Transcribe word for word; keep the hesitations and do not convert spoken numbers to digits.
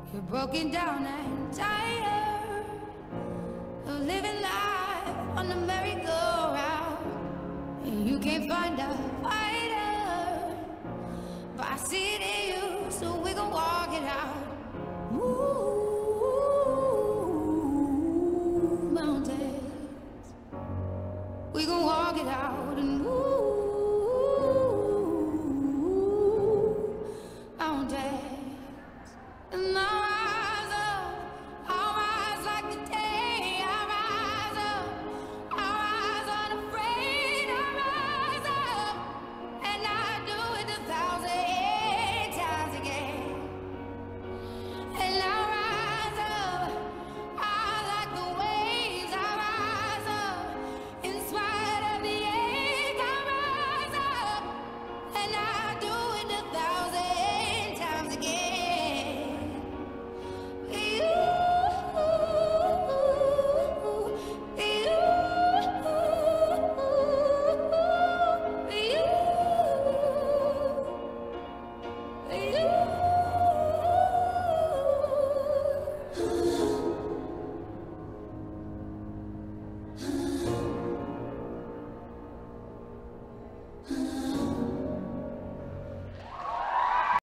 You're broken down and tired of living life on the merry-go-round, and you can't find a fighter, but I see it in